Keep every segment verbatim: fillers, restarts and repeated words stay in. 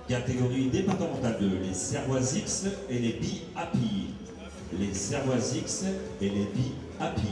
Catégorie départementale deux, les Servois X et les Bi Happy. Les Servois X et les Bi Happy.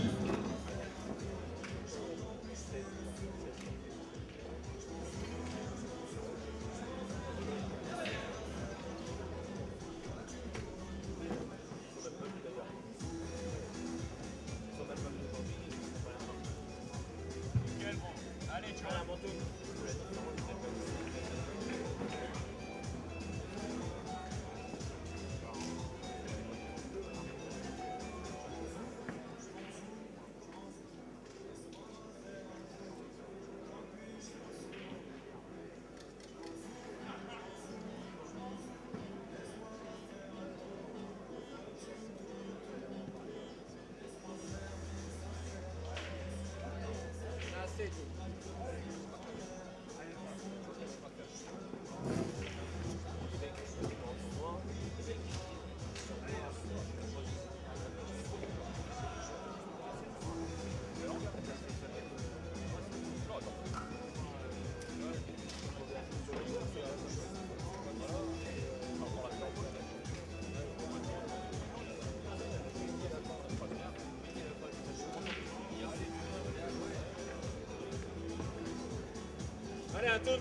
Allez, Antoine.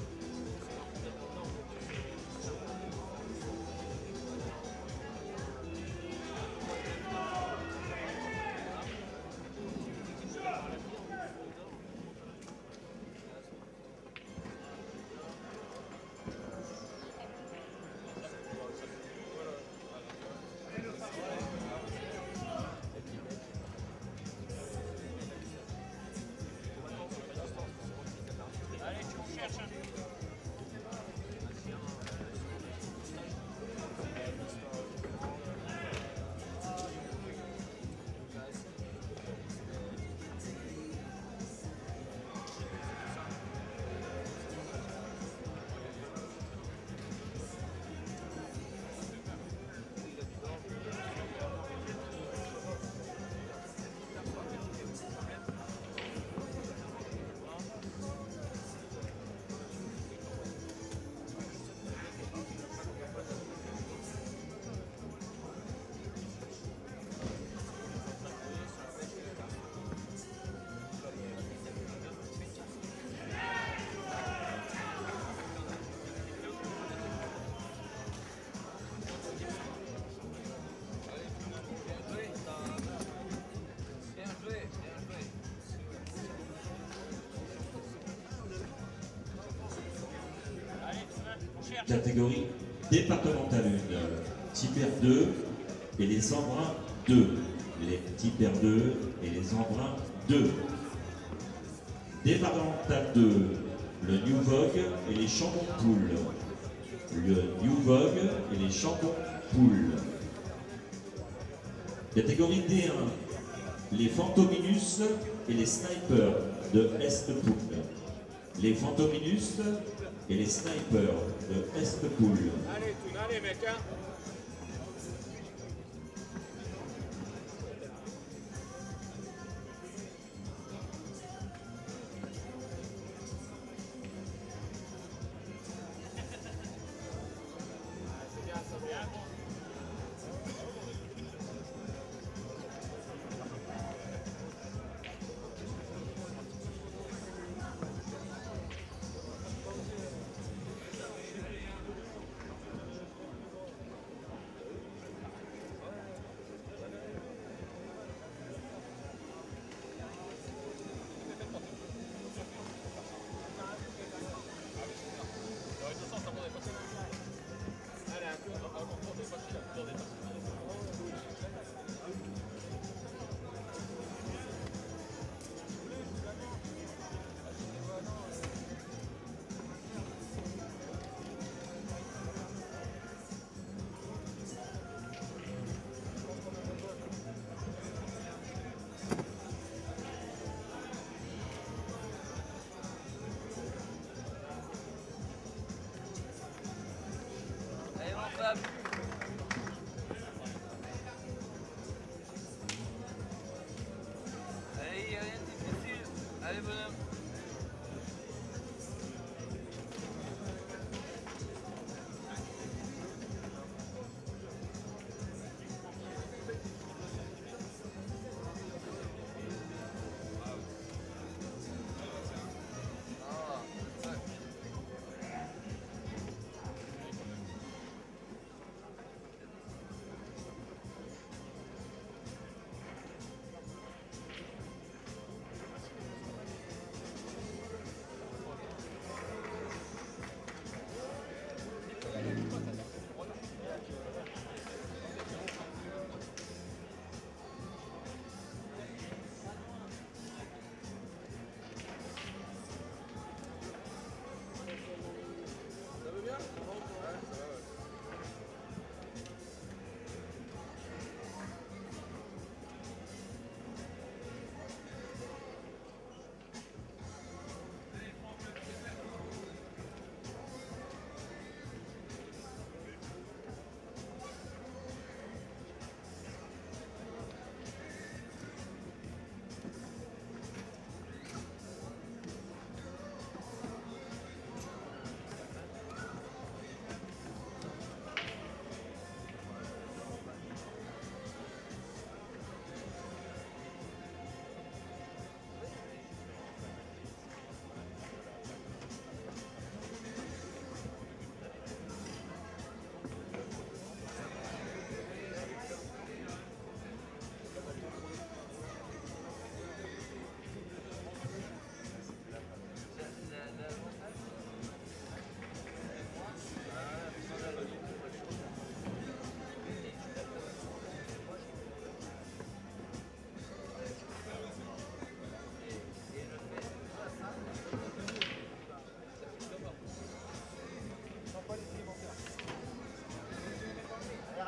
Catégorie départementale un, Tipper deux et les Embruns deux. Les Tipper deux et les Embruns deux. Départementale deux, le New Vogue et les Chambon Pool. Le New Vogue et les Chambon Pool. Catégorie D un, les Fantominus et les Snipers de Est-Pool. Les Fantominus et les Snipers de Est-Pool. Allez, Toun, allez, mec, hein.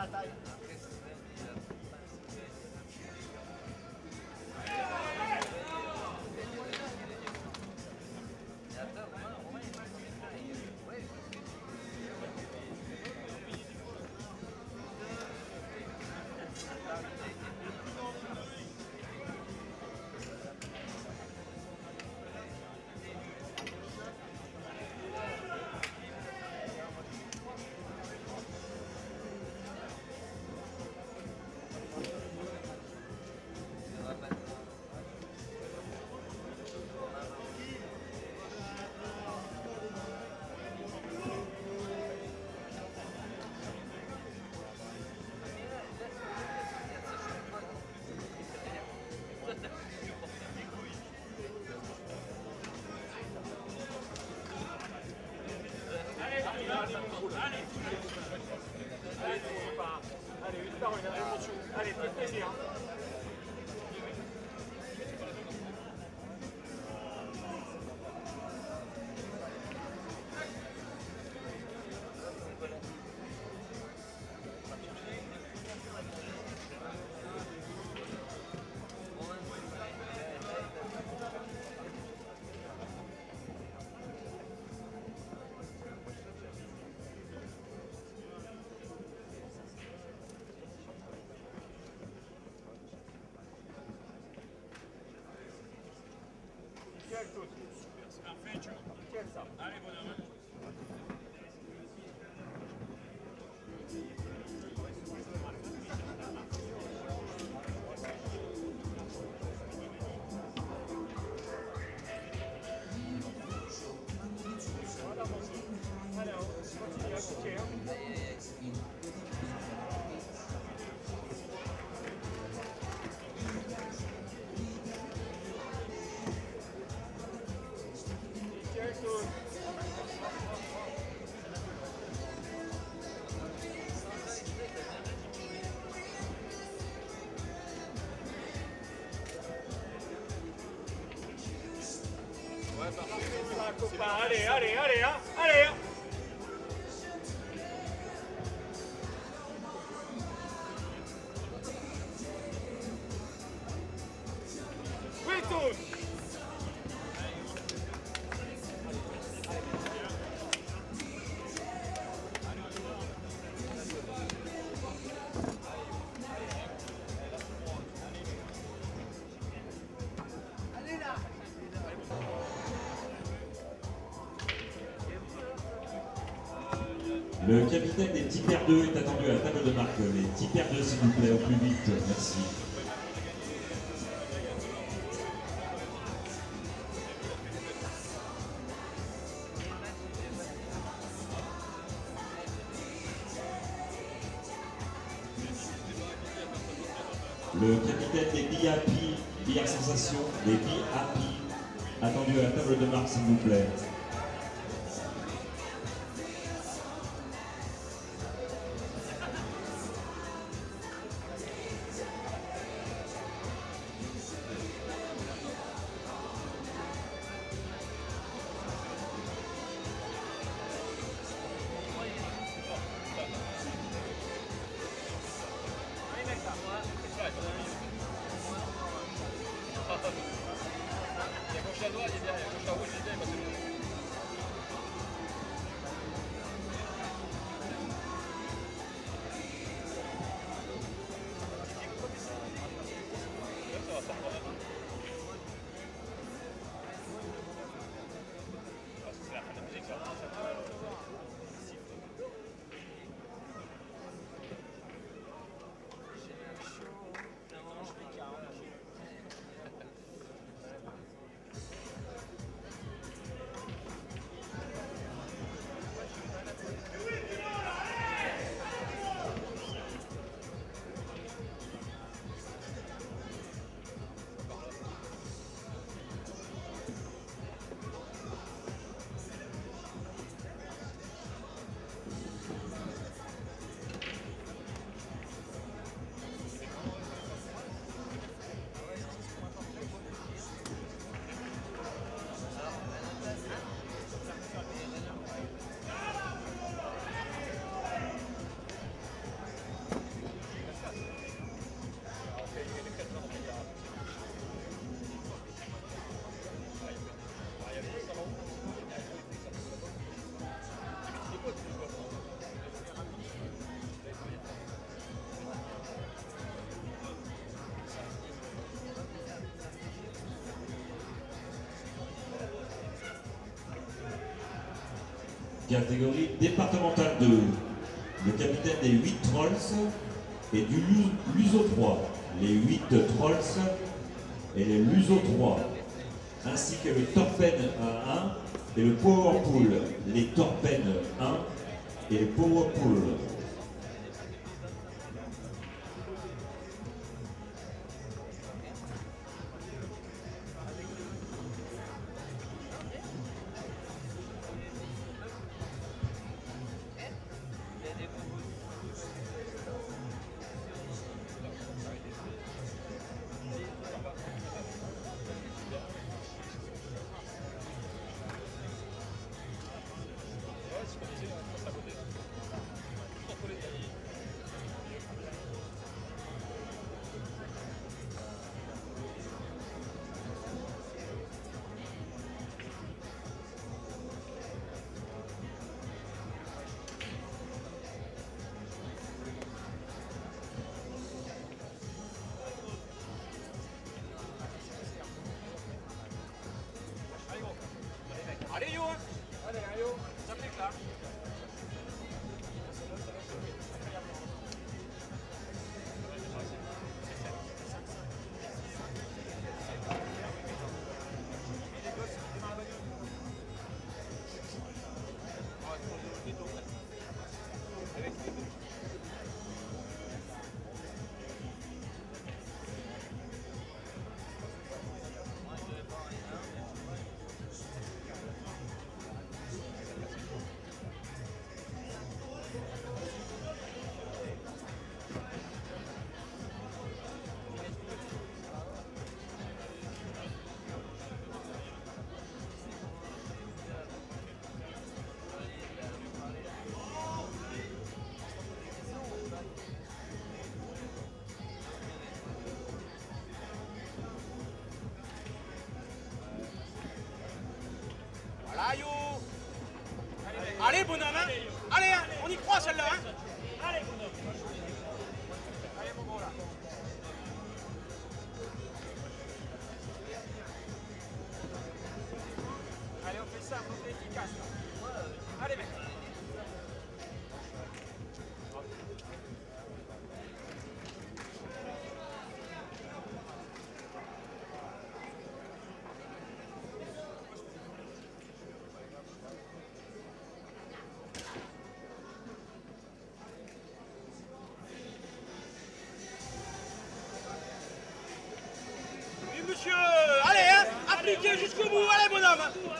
Allez, fais plaisir. Allez, bonhomme. Allez, on continue à coucher. Allez, allez, allez, hein, allez. Oui, tous. Le capitaine des Tipper deux est attendu à la table de marque. Les Tipper deux, s'il vous plaît, au plus vite. Merci. Le capitaine des B A P, Billard Sensation, les B A P, attendu à la table de marque, s'il vous plaît. Il y a gauche à droite, il y a gauche à rouge, il y a Catégorie départementale deux. Le capitaine des huit Trolls et du Luso trois. Les huit Trolls et les Luso trois. Ainsi que le Torpen A un et le Powerpool. Les Torpen un et le Powerpool. Allez Yo, allez Yo, ça fait là. Voilà Yo. Allez bonhomme, hein. Allez, hein. On y croit celle-là, hein. Allez bonhomme. Allez mon gros là. Allez, on fait ça, on fait efficace là. Allez mec. Monsieur, allez, hein, appliquez jusqu'au bout, allez bonhomme.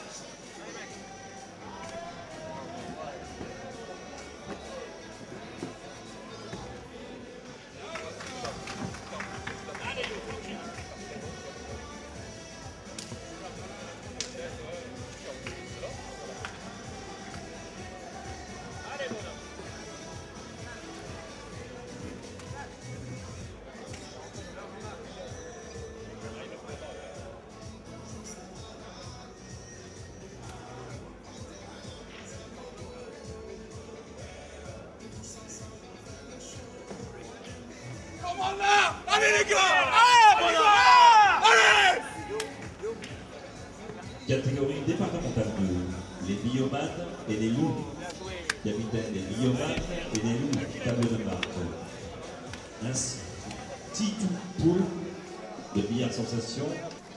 Allez bonhomme. Allez les gars! Allez bonhomme! Allez! Catégorie départementale deux. Les biomanes et les loups. Capitaine des biomanes et des loups. Table de marque. Ainsi, Titou Pool de billard sensation.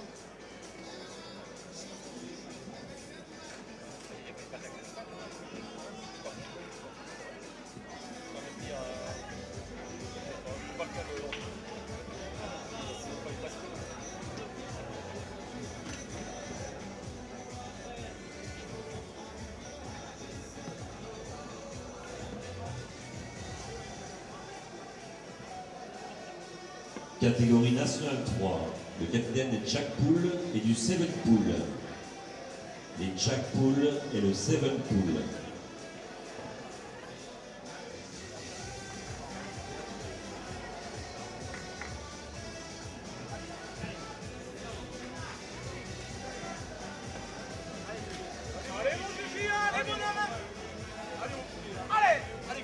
Catégorie nationale trois, le capitaine des Jack Pool et du Seven Pool. Les Jack Pool et le Seven Pool. Allez mon Fifi, allez bonhomme! Allez! Allez!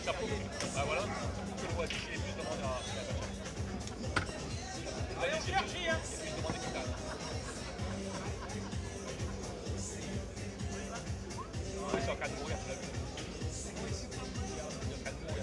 ça prouve. Bah voilà, que le voici, il est plus demandé à la vache. Allez, on cherche, hein. Il est plus demandé que ça. Ils sont en train de mourir, tu l'as vu. Ils sont en train de mourir.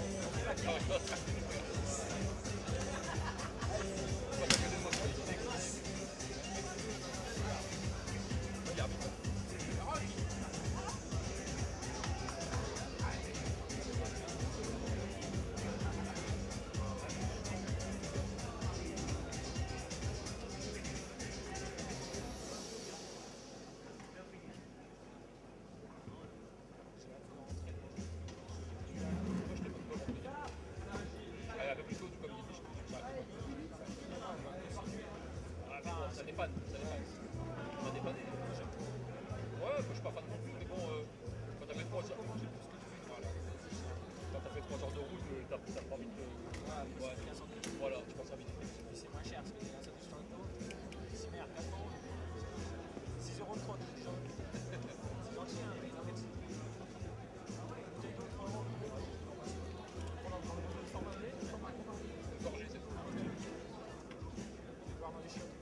Ça dépanne, ça dépanne. Ça dépanne. Ouais, moi je suis pas fan non plus, mais bon, euh, quand t'as fait trois heures, voilà. Quand t'as fait trois heures de route, t'as pas envie de. Ouais, voilà, tu penses à vite. C'est moins cher parce que ça touche dans le dos. C'est meilleur, quatre euros. six euros le trente déjà. C'est dans le chien, mais en fait. deux euros, trois euros. On en prend le deux cent vingt, deux cent vingt. Gorgé, c'est tout. Je vais voir dans les chiottes.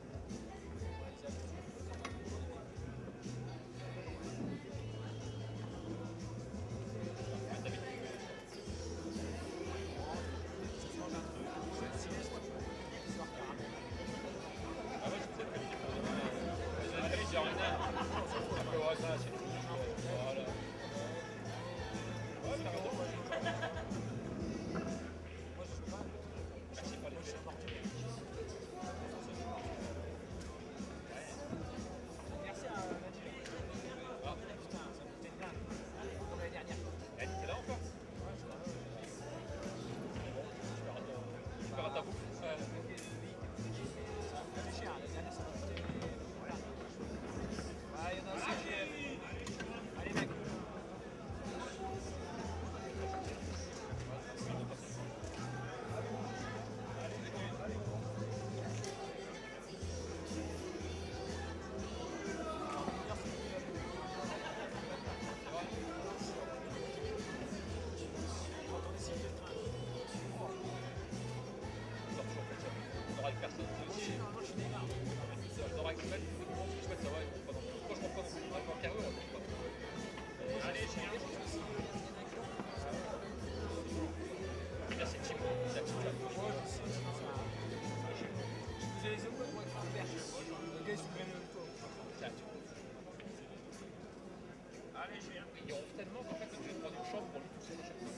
Ils ronflent tellement qu'en fait, tu vas prendre une chambre pour lui tout seul à chaque fois.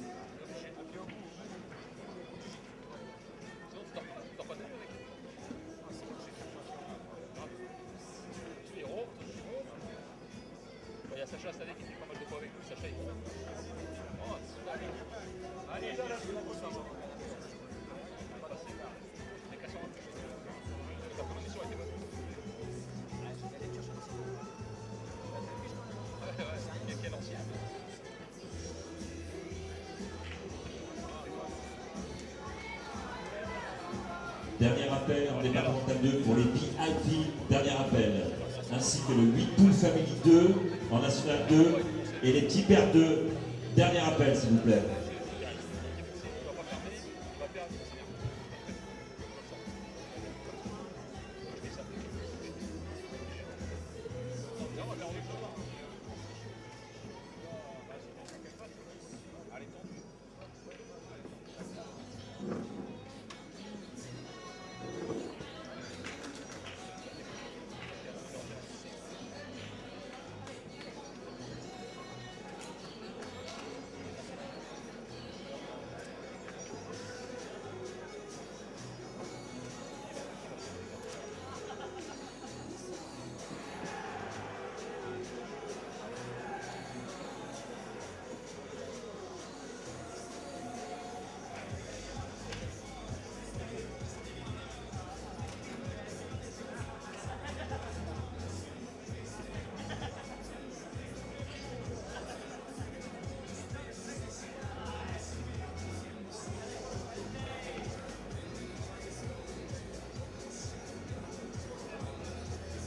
Sinon, tu dors pas de nuit avec. Il ronfle, il ronfle. Il y a Sacha cette année qui fait pas mal de fois avec lui. Sacha, il ronfle. Oh, c'est allez. Allez, allez, allez. Les casseurs en plus. Ta position était bonne. Ouais, ouais, il est quel ancien. Dernier appel en départemental deux pour les V I P, dernier appel, ainsi que le huit Pool Family deux en National deux et les Tipper deux, dernier appel s'il vous plaît.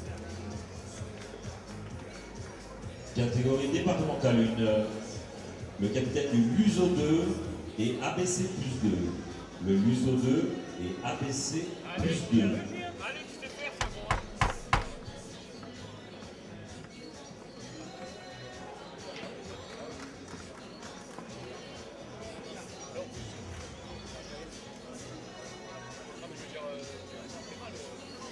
Catégorie départementale une. le capitaine du Luso deux et A B C plus deux. Le Luso deux et A B C plus deux. Allez, tu sais faire, c'est bon. Non, mais je veux dire, euh, c'est mal.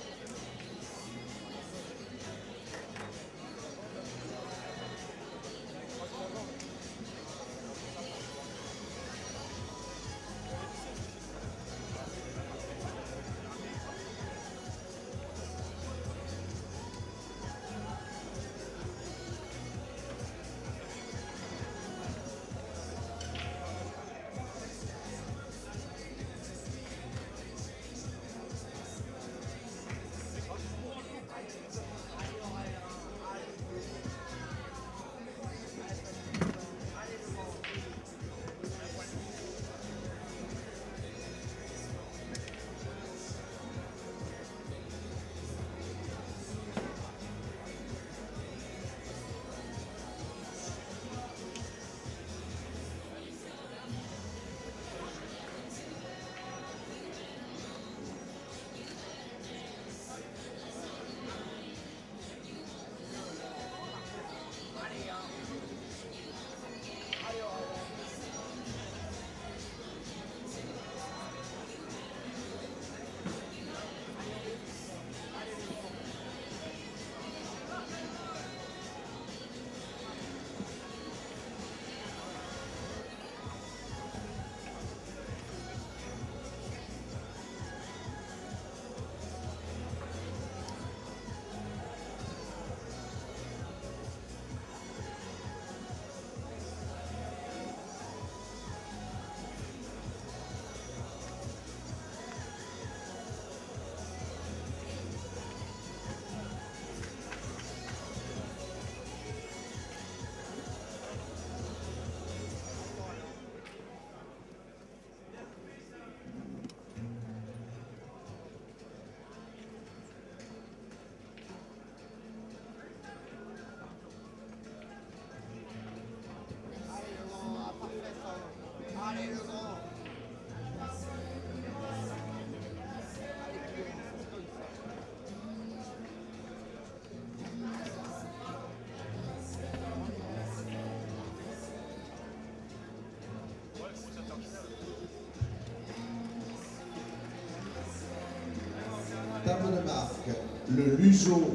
Table de marque, le Luso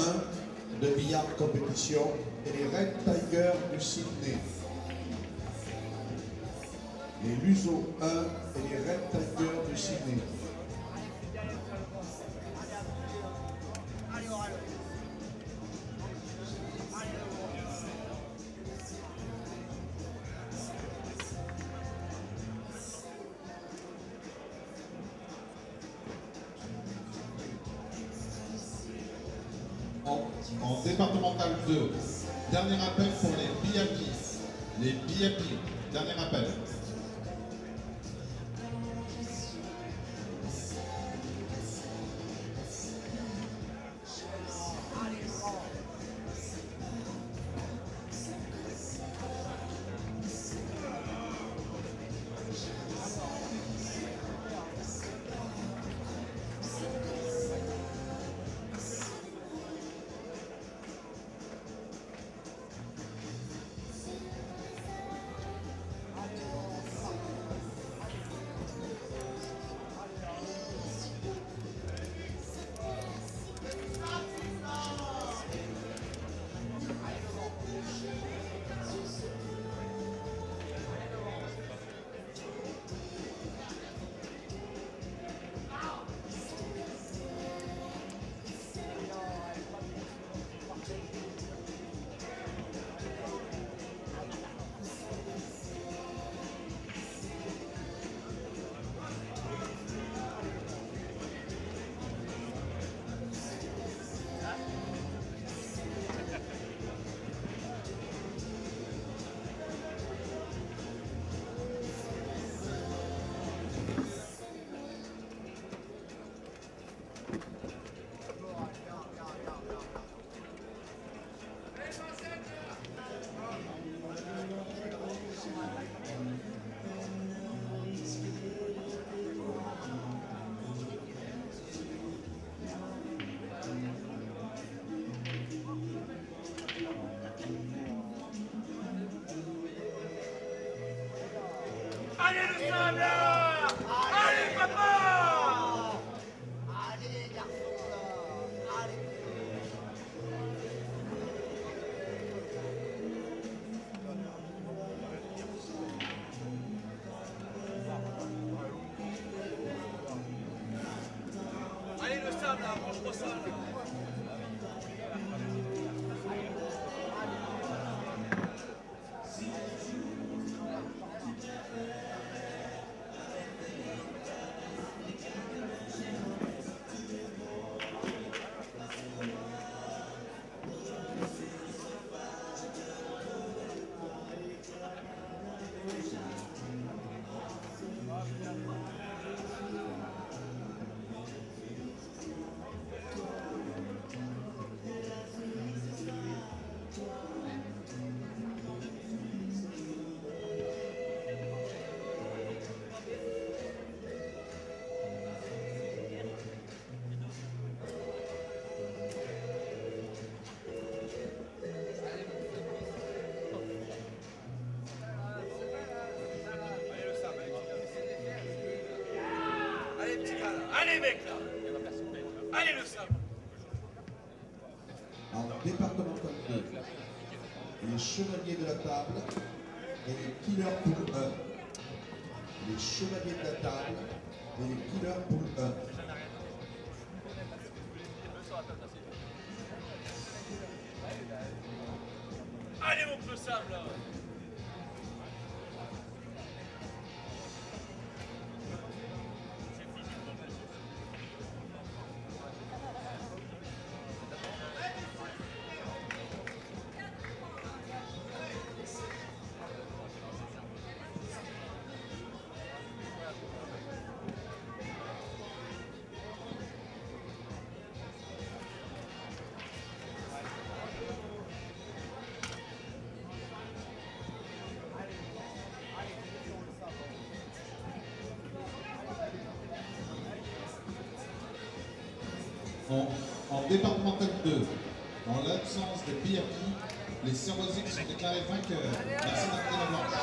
un de billard compétition et les Red Tigers du Sydney. Les Luso un et les Red Tigers du Sydney. En, en départemental deux, dernier appel pour les B I A P. Les B I A P, dernier appel. Allez le sable là. Allez papa. Allez, garçon, là. Allez. Allez le sable là, mange-moi ça là. Allez petit gars là. Allez mec là. Allez le sable. En départemental deux, les chevaliers de la table et les killers pool un. Les chevaliers de la table et les killers pool un. Allez mon peu sable là. En, en départemental deux, en l'absence de P R P, les Servoisiques sont déclarés vainqueurs. Merci d'être la blanche.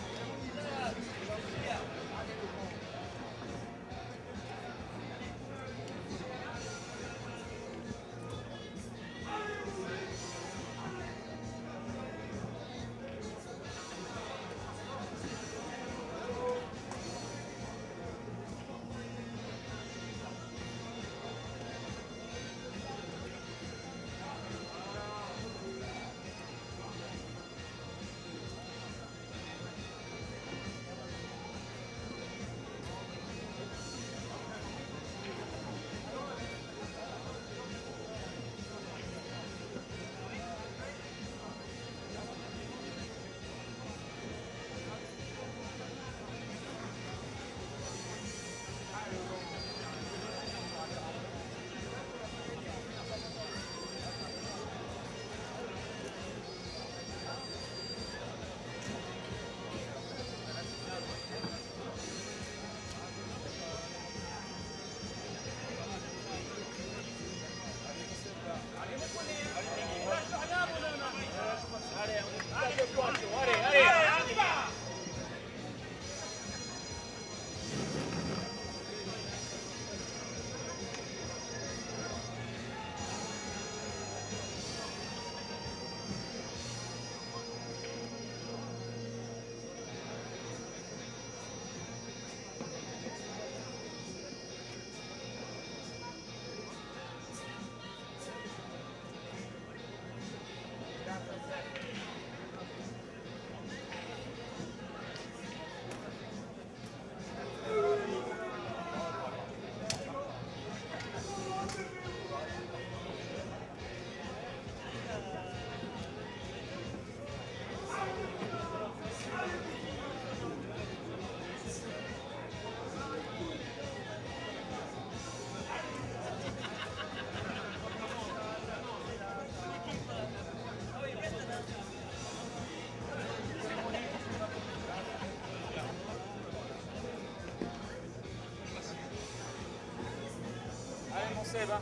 Seb, hein.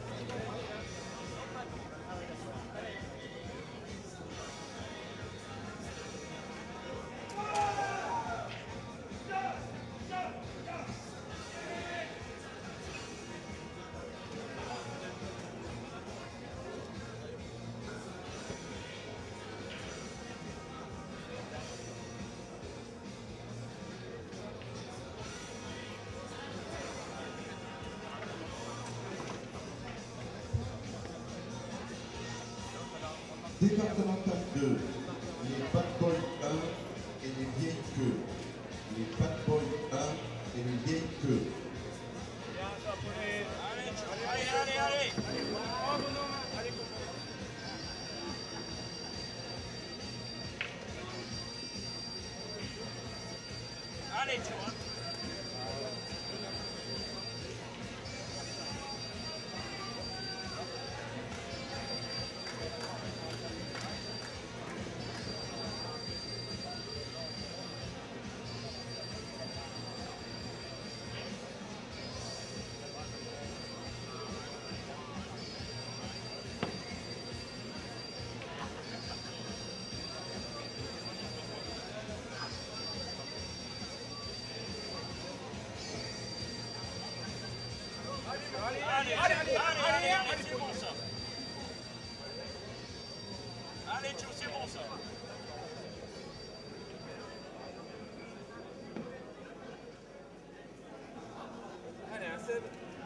Départemental deux, les Bad Boys un et les vieilles queues. Les Bad Boys un et les vieilles queues. Allez, allez, allez. Oh, bonhomme. Allez, copain. Allez, tu vois. Allez, allez, allez, allez, allez, allez, c'est bon ça. Allez, Joe, c'est bon ça. Allez, un Seb.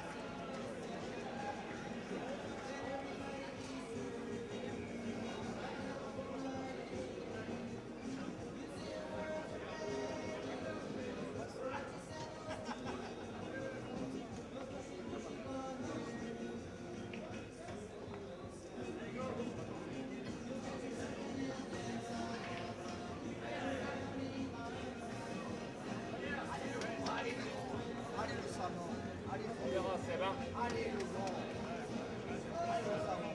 Allez le savant. Allez, On verra, Seb, hein. allez le grand. Allez le savant.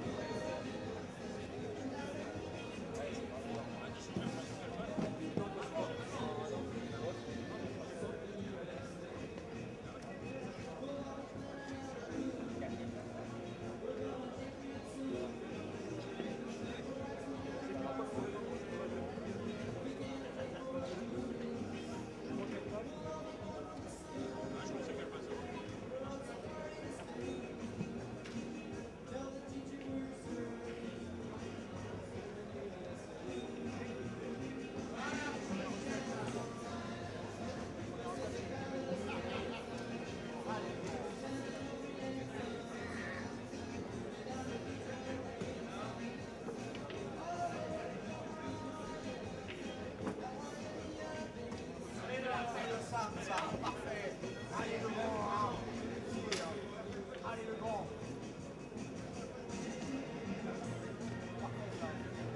Ça, ça, parfait. Allez le grand, hein. Allez le grand. Parfait, ça.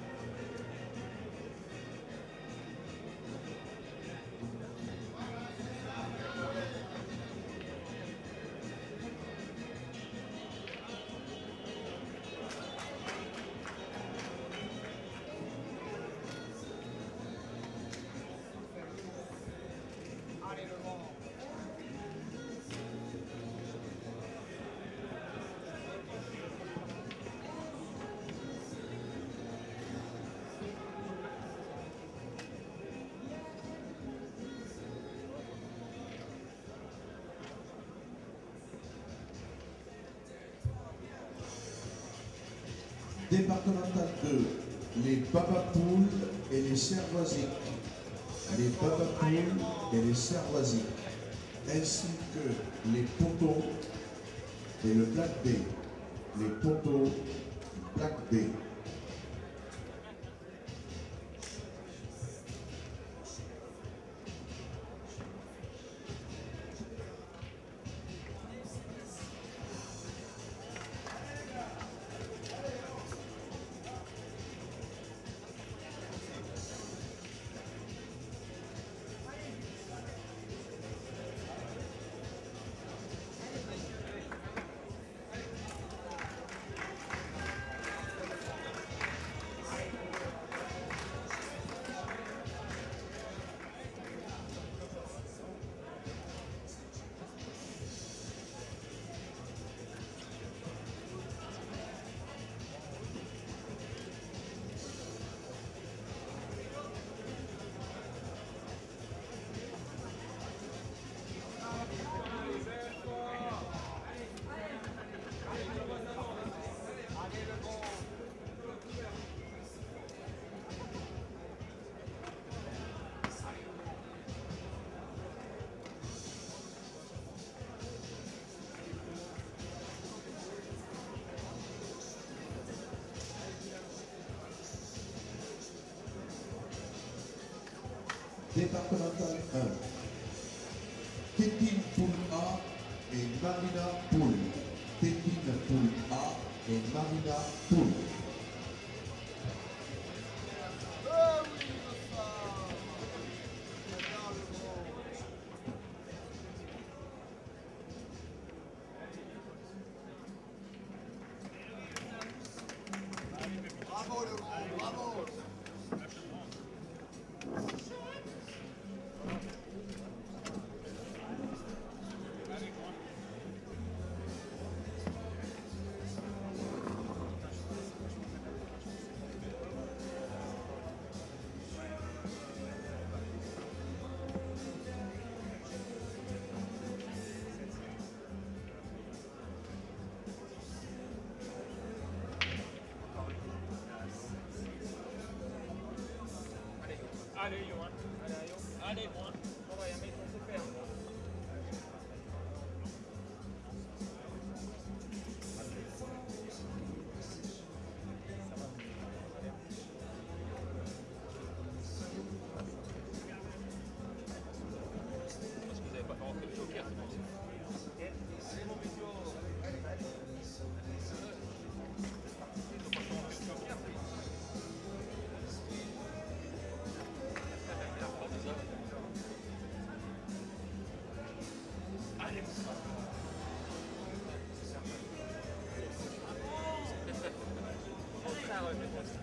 Allez le grand. Départemental deux, les Babapoules et les Cervoisiques. Les Babapoules et les Cervoisiques, ainsi que les Poteaux et le Black B. Les Poteaux, Black B. départemental un. Tétine Poule A et Marina Poule. Tétine Poule A et Marina Poule. Bravo le gros, bravo. Allez, Johan. Allez, Johan. Allez, Johan. On va y aller, on se faire. Parce que vous n'avez pas fait rentrer le joker, c'est bon. Allez, mon vidéo. Ils ont pas fait rentrer le joker, c'est bon. Allez, mon frère. Mon frère, ouais, mais bon.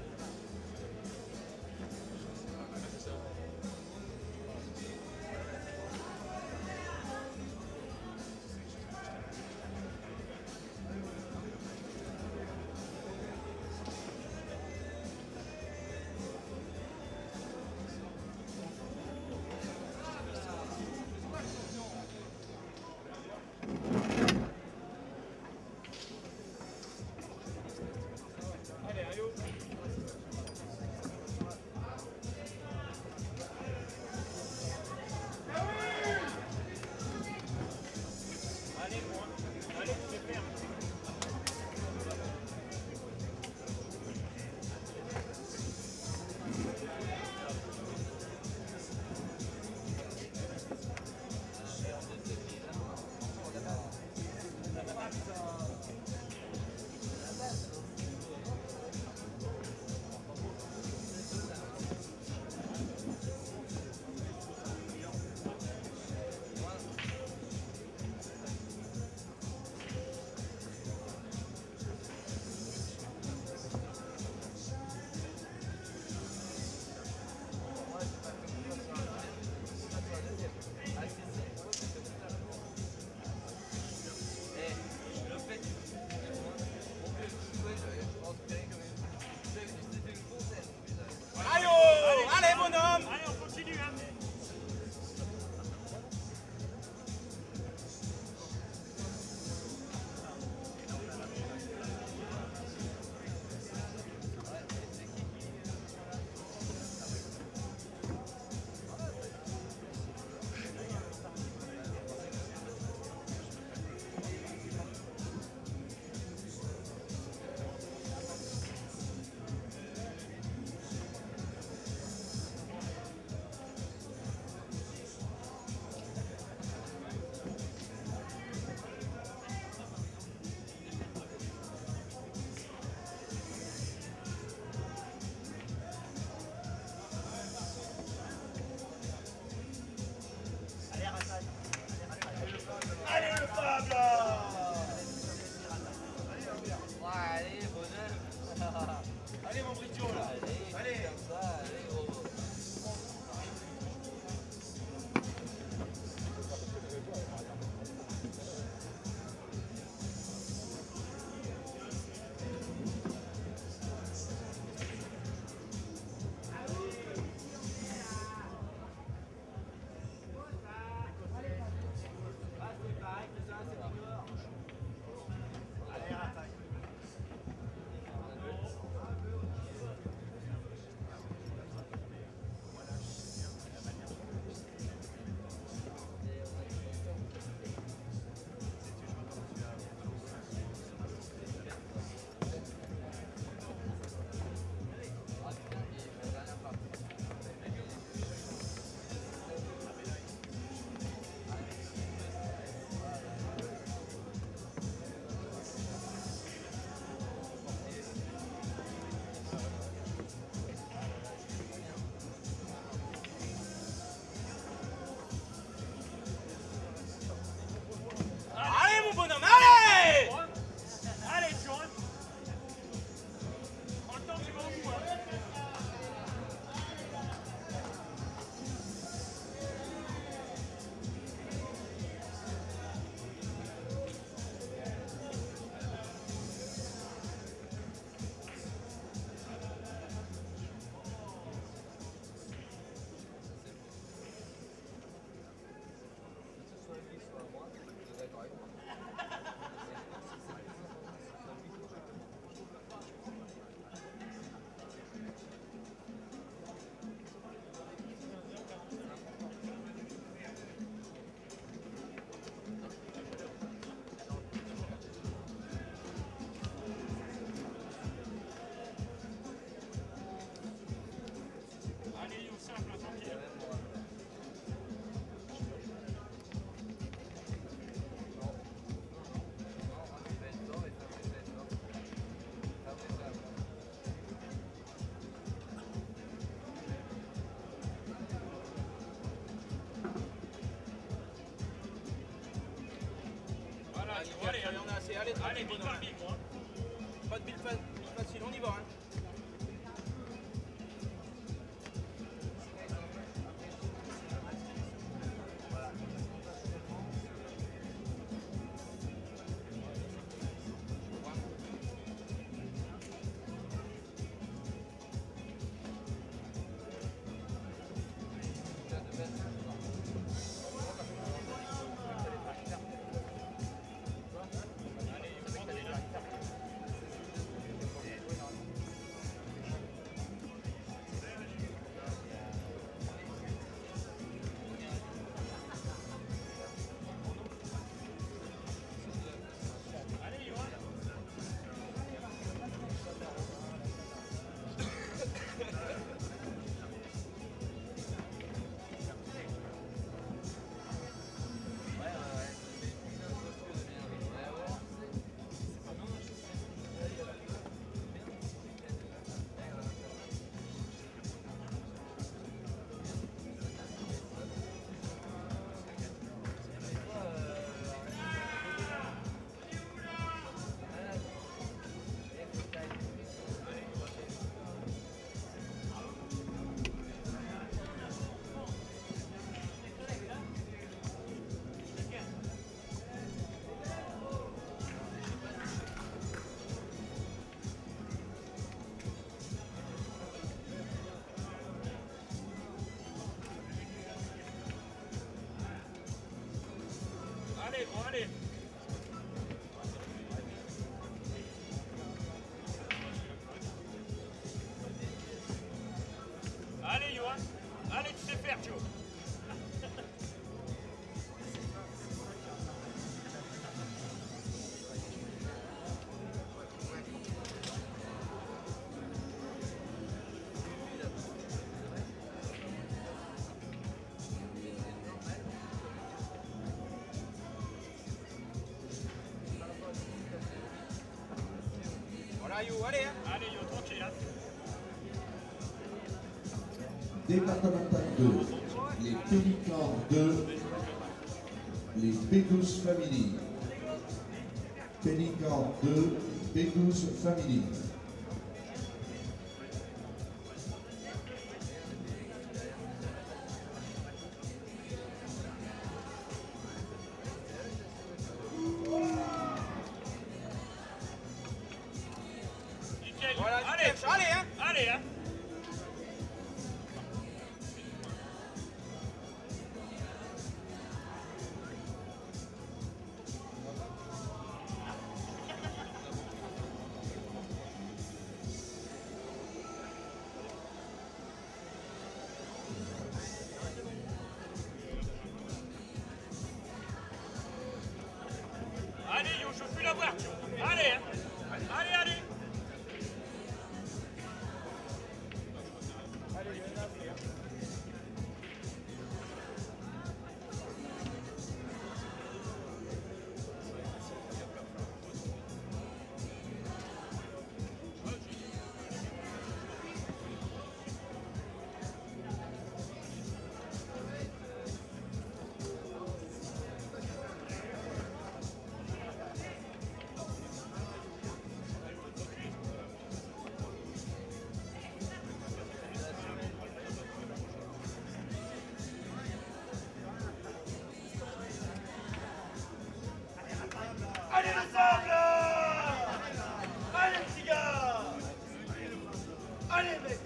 nickel, allez, ça y en a assez. Allez, Allez, tranquille, bille bonhomme. par bille, quoi. Pas de bille fa- bille facile, on y va. Hein. Allez, bon, allez. Allez, Johan. Allez, tu sais faire, Joe. Voilà, You, allez. Hein. Allez, Yo, tranquille, hein. Départemental deux, les Pélicans deux, les Pégousses Family. Pélicans deux, Pégousses Family. Nickel. Voilà, Allez, nickel. Allez, hein. allez, hein. Allez, Yo, je peux la voir, Joe. Allez, hein. Allez, allez. Allez, ensemble. Allez, petit gars. Allez, mec.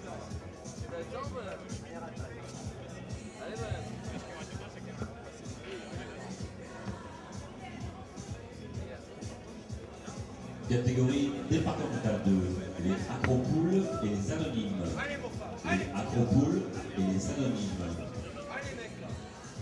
Catégorie départementale deux, les acropoules et les anonymes. Allez, mon frère. Les Allez. acropoules et les anonymes. Allez, mec, là.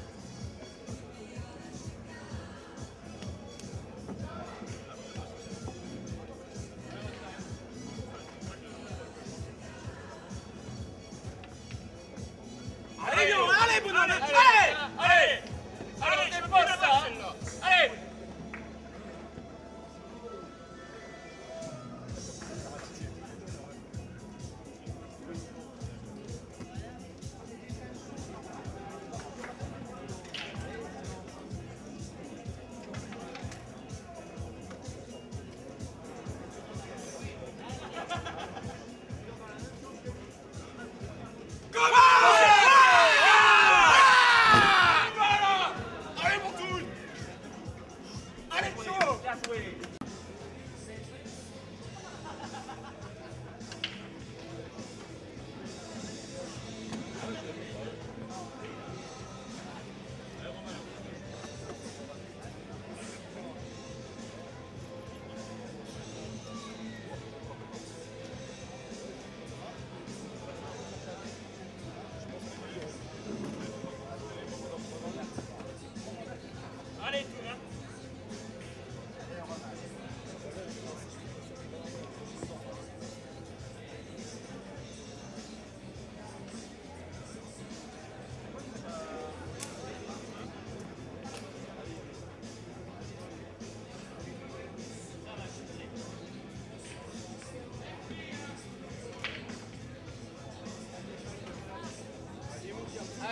Allez, Yo, allez, bonhomme. Allez. Allez, allez. Allez, je peux la voir, celle-là. Allez.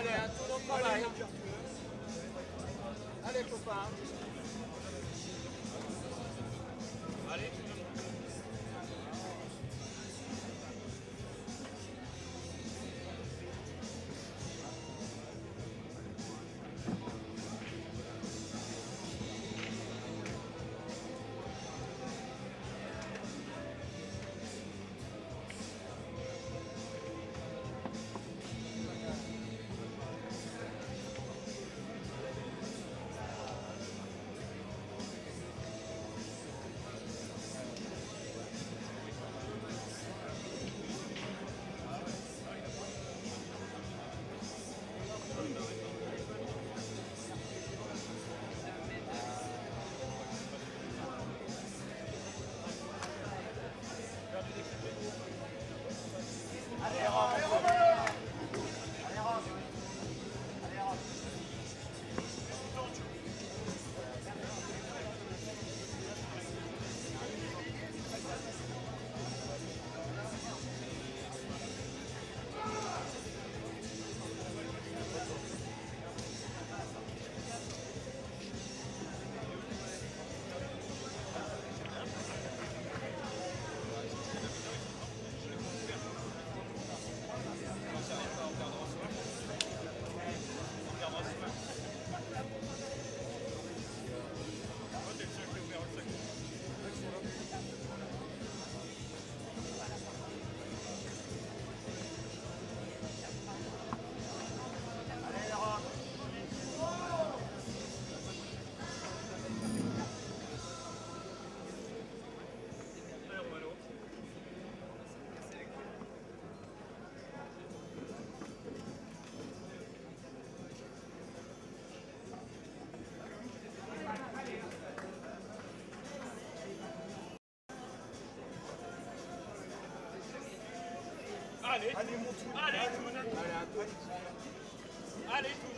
Allez, un tour de travail. Allez, copains. Allez. Allez, allez, mon tout. Allez, tout. Allez, tout.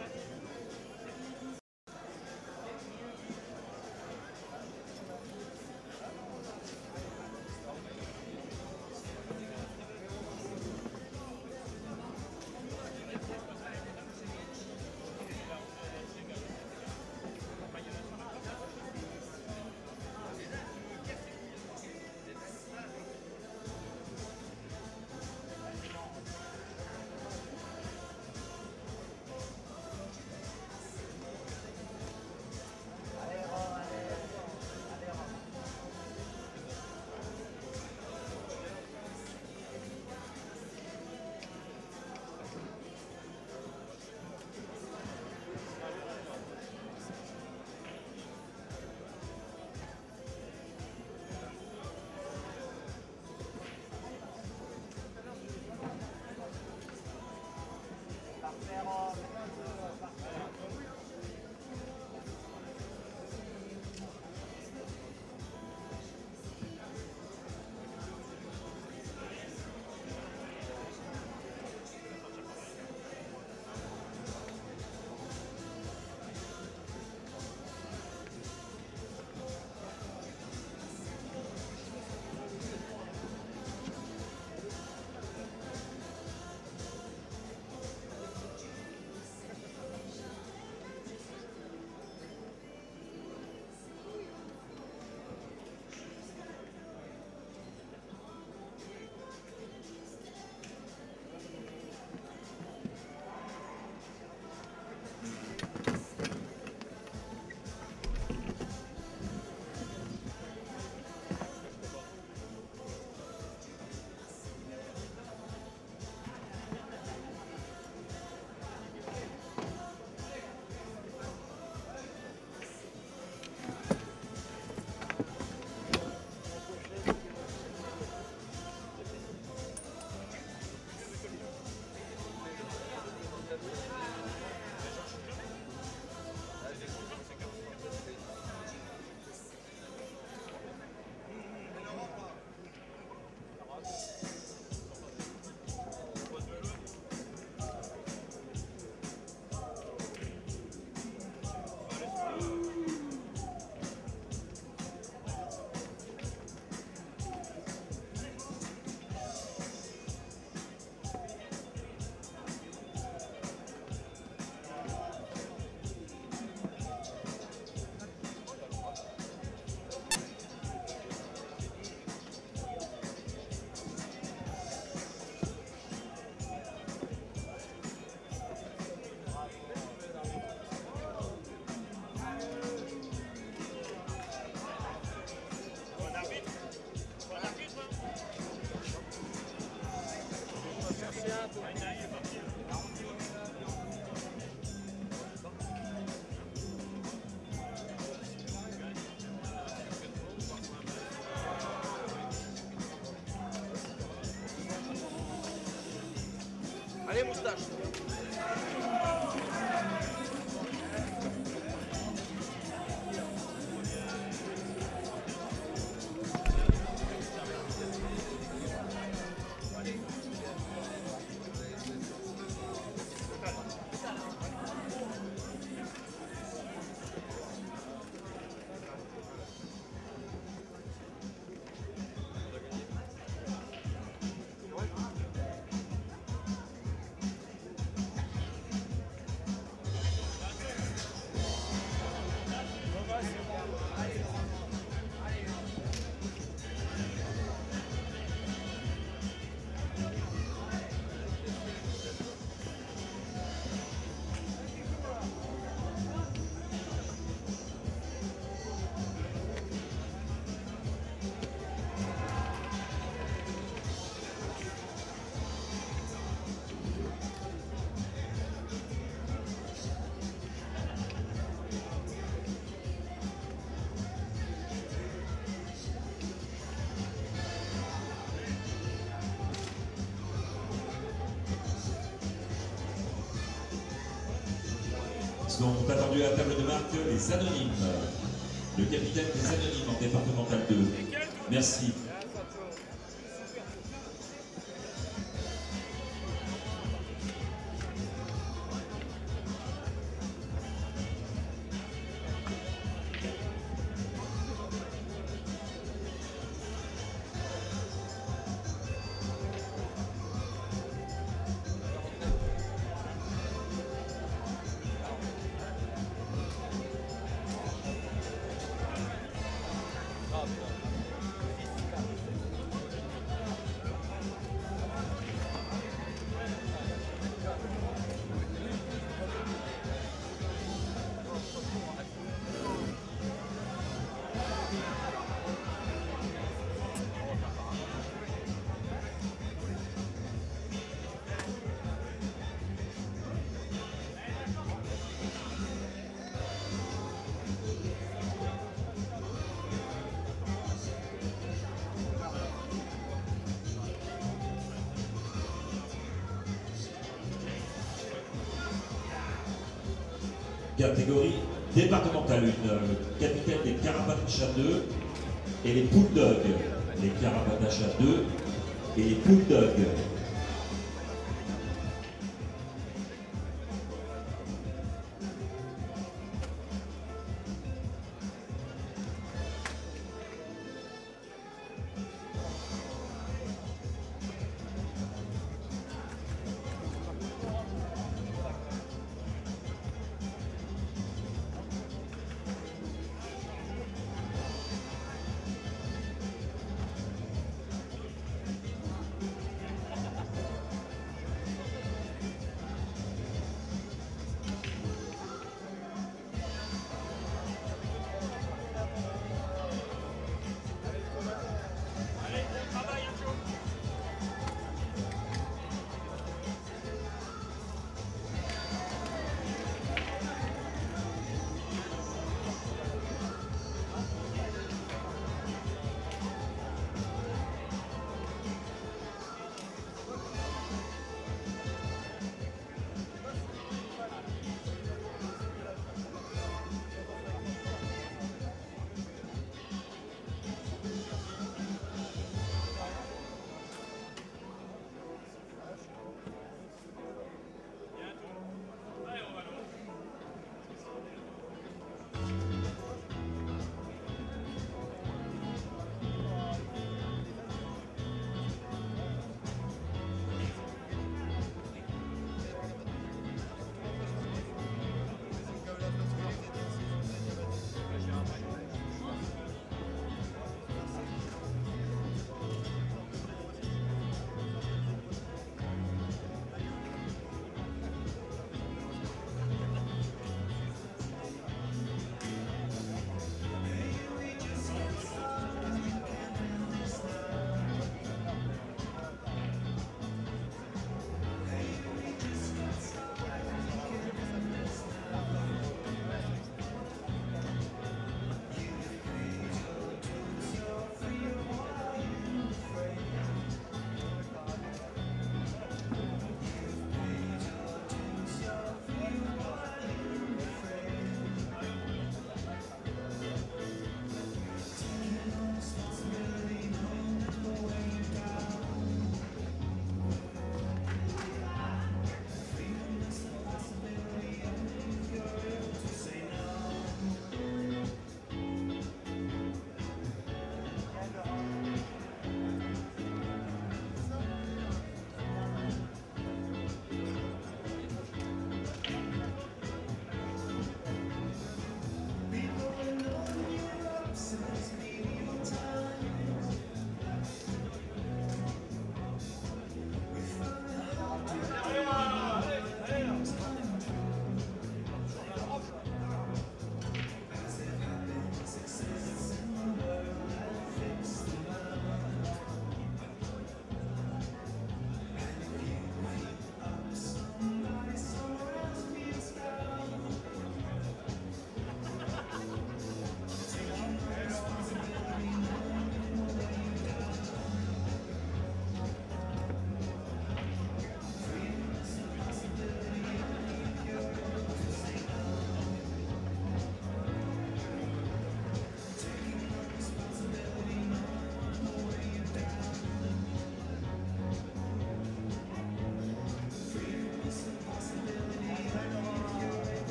Sont attendus à la table de marque les Anonymes. Le capitaine des Anonymes en départemental deux. Merci. Catégorie départementale un, le capitaine des Carapatacha deux et les Bulldogs. Les Carapatacha deux et les Bulldogs.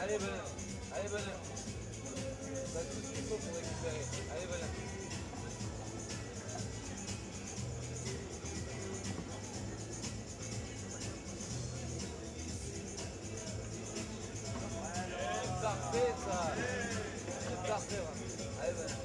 Allez, Benin. Allez, Benin. T'as tout ce qu'il faut pour récupérer. Allez, Benin. C'est parfait, ça. C'est parfait, va. Allez, Benin.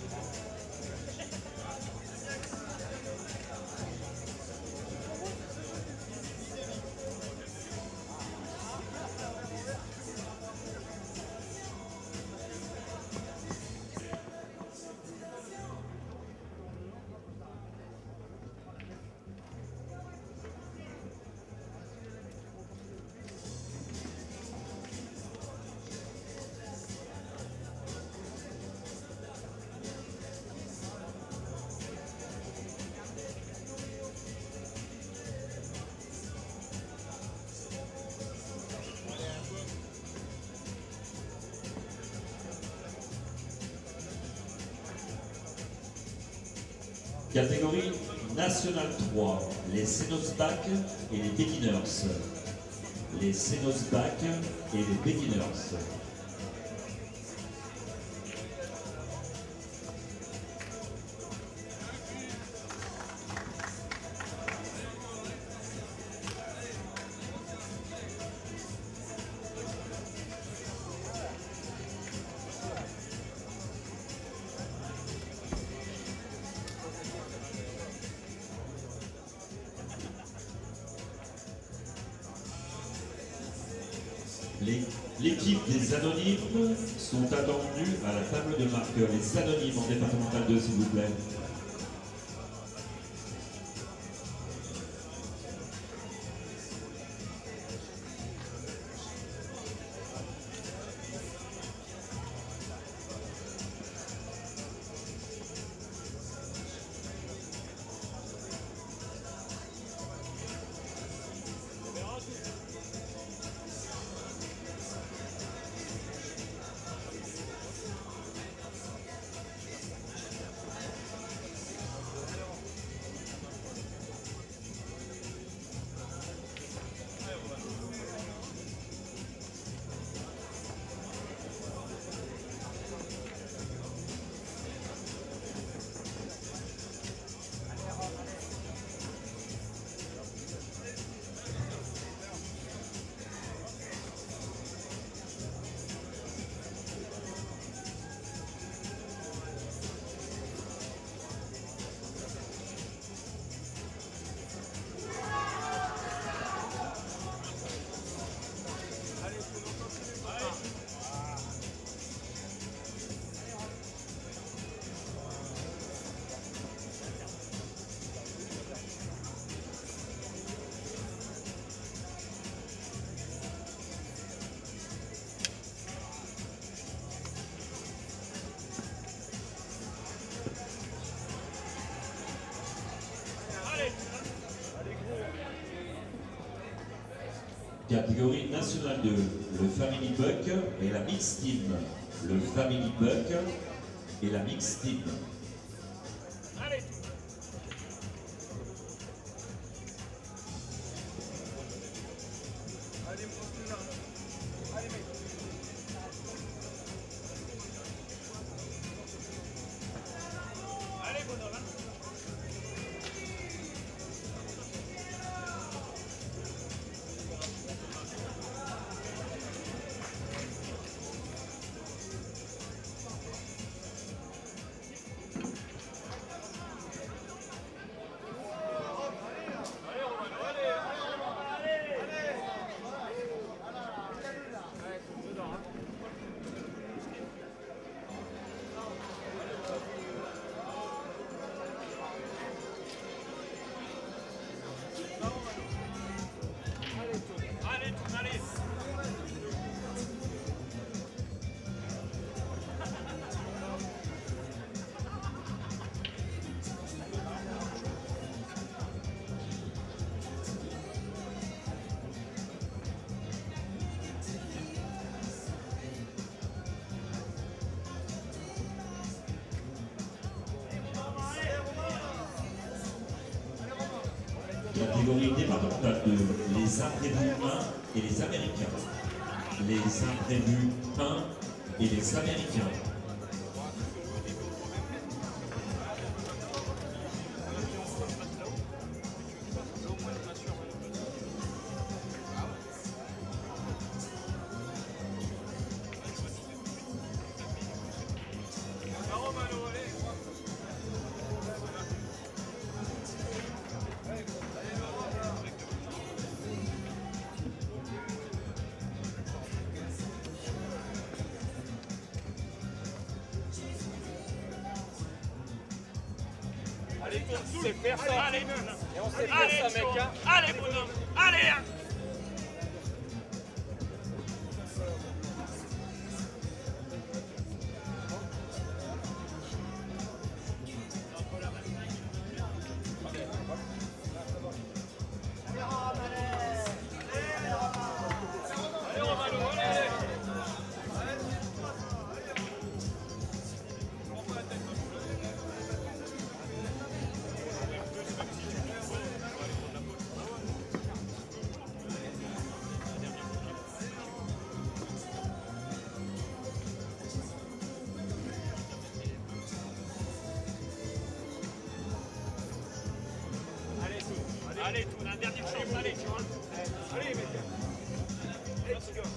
Catégorie nationale trois, les Senosbach et les Beginners. Les Senosbach et les Beginners. L'équipe des anonymes sont attendus à la table de marqueur. Les anonymes en départemental deux, s'il vous plaît. Catégorie nationale deux, le Family Buck et la Mixed Team. Le Family Buck et la Mixed Team. Allez. Allez, mec. Allez, bonhomme. Catégorie départementale deux, les Arméniens et les Américains. les imprévus un et les Américains. Allez, on sait faire ça. Allez, Et on sait allez, faire ça, mec. Hein. allez, bonhomme, allez, hein. Allez, Romano, allez. Allez, tout, la dernière chance, allez, tu vois. Allez, mec. Let's go.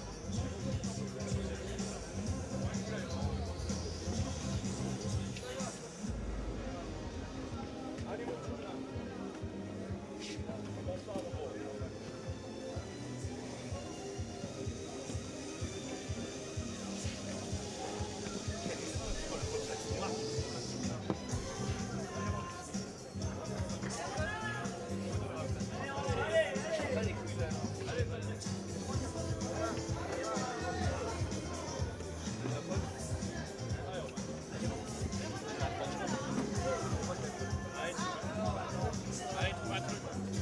Allez, trouve un truc.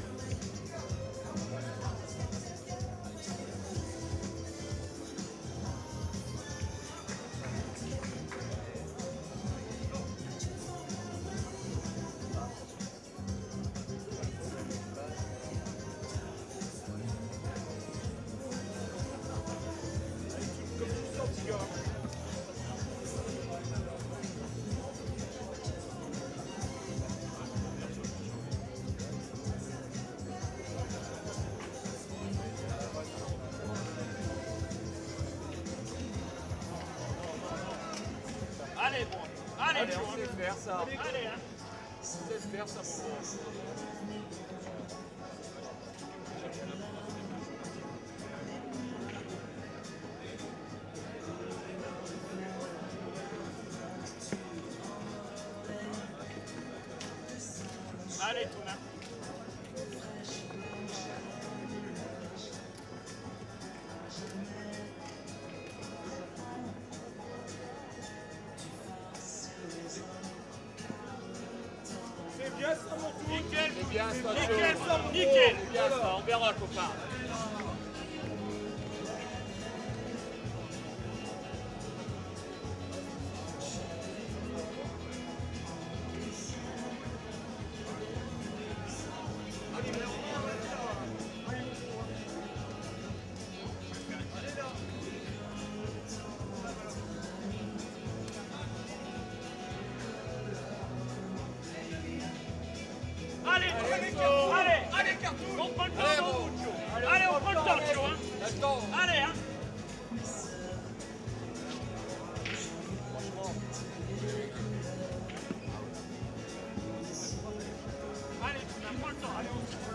Allez, bon. Allez, Allez, tu on vois. sait faire ça. Allez, hein. On sait faire ça, mon gros. Allez, tout, hein. C'est bien ça, mon tour. Nickel, C'est bien ça, nickel, Joe. ça, nickel. C'est bien ça, on verra, copain. Allez, allez, allez, cartouche. On prend le temps, Allez, mon bon. bout, Joe. Allez, on prend le temps, Joe, hein. Attends. Allez, hein. Allez, on prend le temps, allez, on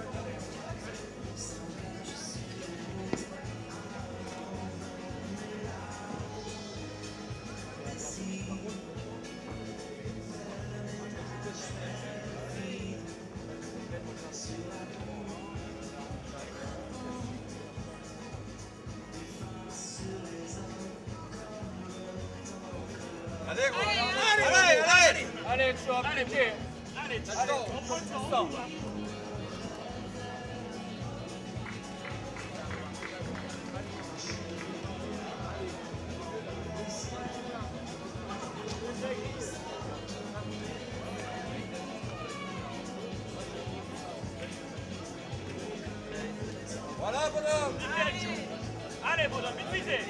Allez, allez, allez, allez. Allez, tu vas appliquer. Allez, Attends, on prend le ça. temps. Voilà, bonhomme. Allez, bonhomme, vite visez.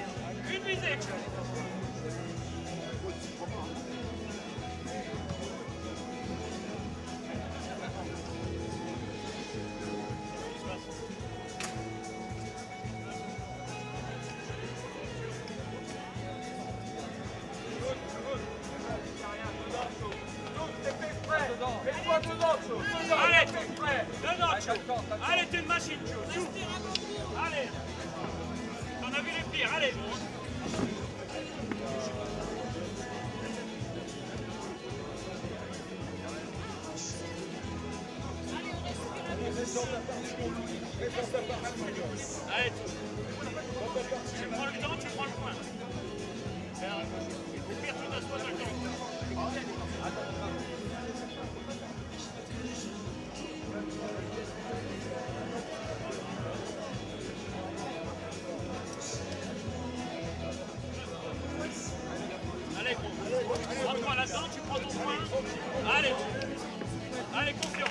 Allez, t'es une machine, tu vois. Allez. T'en as vu les pires, allez. Allez, tout. Tu prends le temps, tu prends le point. Au pire, tu t'assois dans le temps. Allez, prends-toi là-dedans, tu prends ton point. Allez, allez, confiant.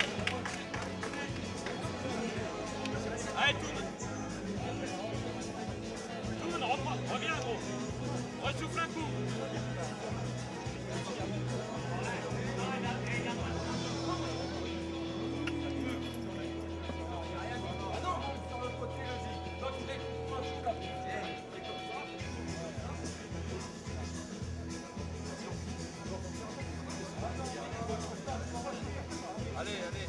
Allez, Toum. Toum, reviens, gros. Ressouffle un coup. Allez, allez.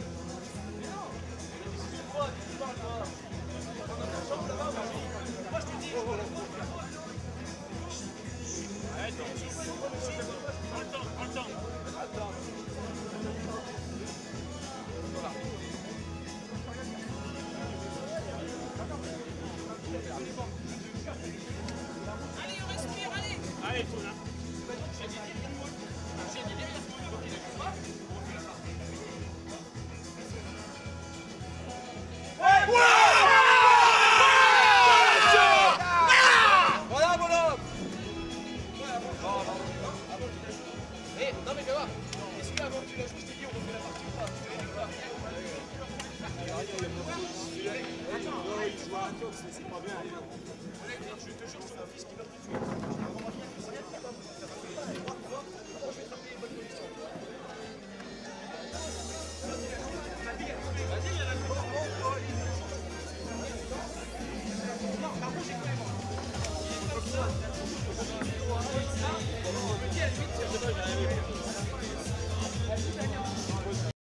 Prends le temps, prends le temps. Allez, on respire, allez. Allez, Toum. Voilà, bonhomme. Eh, non mais fais voir. Est-ce qu'avant que tu la joues, je t'ai dit on refait la partie ou pas? Je te jure sur mon fils qui va tout de suite.